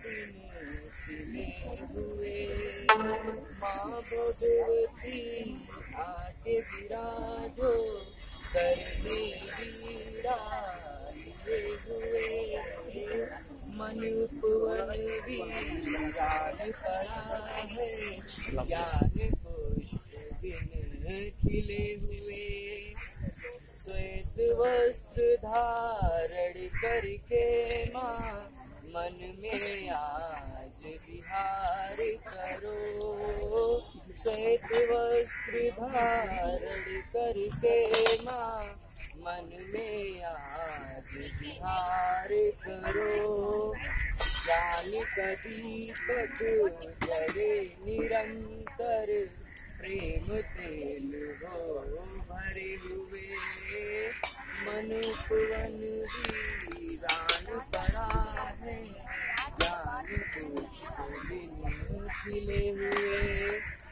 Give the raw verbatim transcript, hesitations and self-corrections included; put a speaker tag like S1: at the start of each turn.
S1: बिन खिले हुए। माँ भगवती आके विराजो कर मेरी लिए हुए। मन उपवन वीरान पड़ा है, ज्ञान पुष्प बिन खिले हुए। श्वेत वस्त्र धारण करके माँ मन में आज विहार करो। श्वेत वस्त्र धारण करके माँ मन में आज विहार करो। ज्ञान का दीपक जले निरंतर, प्रेम तेल हो भरे हुए। मन उपवन वीरान पड़ा है, ज्ञान पुष्प बिन खिले हुए।